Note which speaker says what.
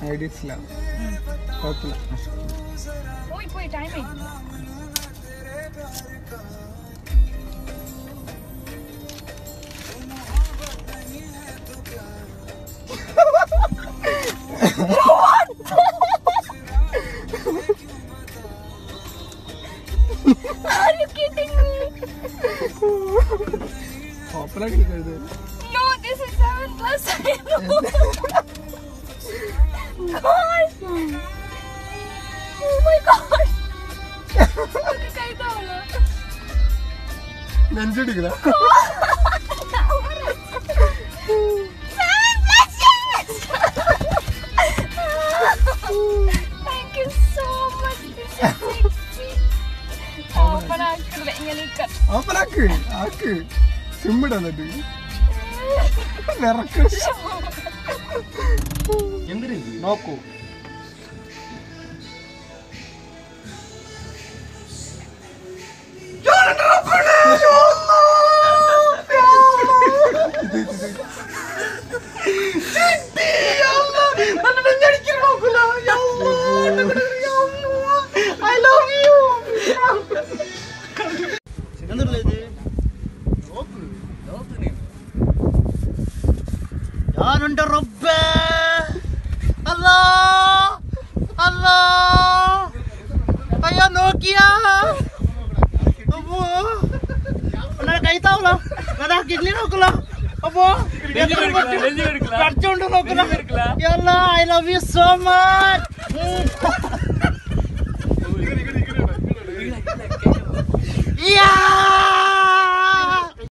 Speaker 1: ഐഡിയസില്ല കുഴപ്പമില്ല.
Speaker 2: പോയി time Are you kidding me?
Speaker 1: Opera കിട്ടരുത്.
Speaker 2: No, this is 7+. God. Oh my God.
Speaker 1: നെഞ്ചടിക്കല.
Speaker 2: Thank you so much.
Speaker 1: ഓപ്പനാക്ക് ആക്ക് സിമ്മിട എന്നിട്ട് നോക്കൂ. I love you.
Speaker 3: ഞാനുണ്ട് റബ്ബേ അല്ലാ അല്ലാ അയ്യോ നോക്കിയാ അപ്പൊ കൈ താവല കിഡ്നി നോക്കല അപ്പൊ കടിച്ചോണ്ട് നോക്കല I love you so much. Yeah!